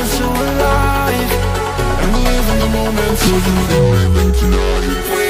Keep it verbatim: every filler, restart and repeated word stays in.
so alive, and live in the moment till you leave me tonight.